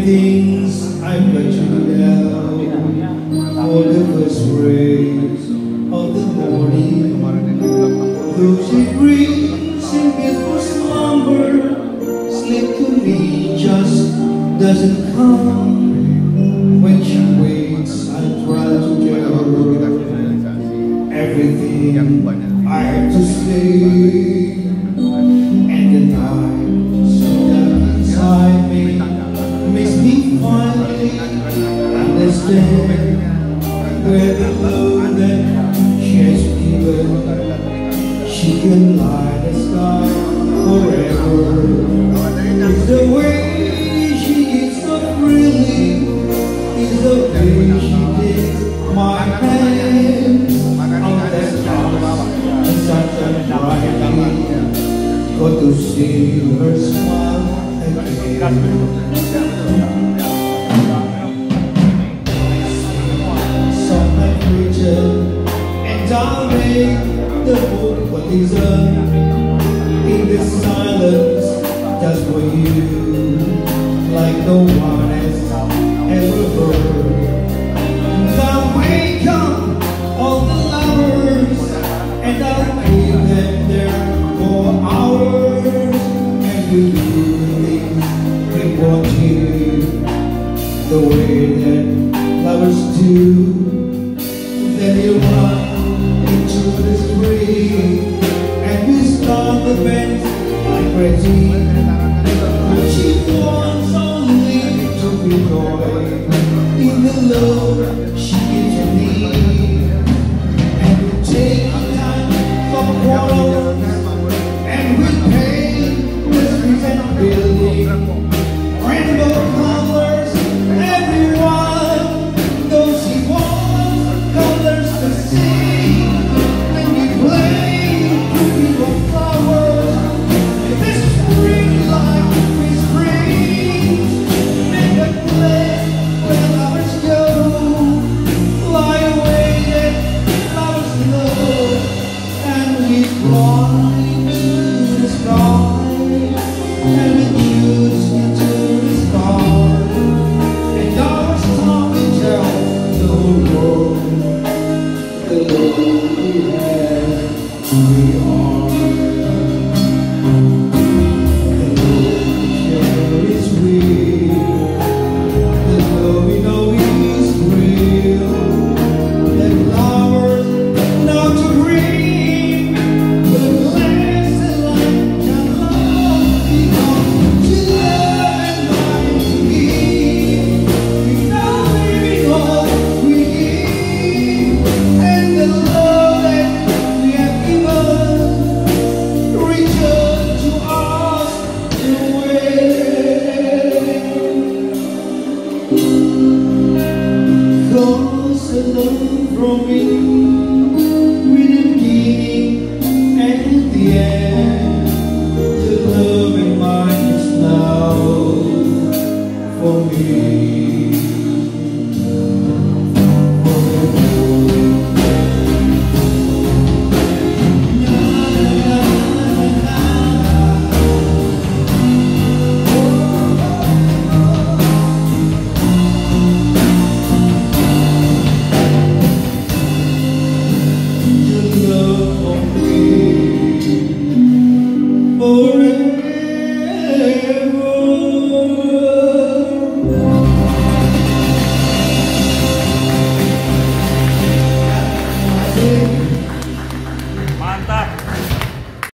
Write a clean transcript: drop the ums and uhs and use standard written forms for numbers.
things I've got you down for the first rays of the morning. Though she breathes in peaceful slumber, sleep to me just doesn't come. When she wakes, I try to tell her everything I have to say. And the night so dark inside me makes me finally understand where the love that she has given, she can light the sky forever. It's the way she is so freely, it's the way she takes my hand. On that house, it's such a bright day, got to see her smile again. And I'll make the book what is in this silence just for you, like no one has ever heard. I'll wake up all the lovers and I'll keep them there for hours, and we'll do things we want to, the way that lovers do. Then you run into the street and we start the bend like crazy. But she wants only to be joy in the love she gives to me. And we take time for quarrels and we paint the streets and buildings rainbow colors, everyone knows she wants colors to see. And we play beautiful flowers in this spring like we spring. Make a place where lovers go, lie away that lovers know, and we fly to the sky, and we choose into the sky, and our song will tell the whole world the love we have, we are.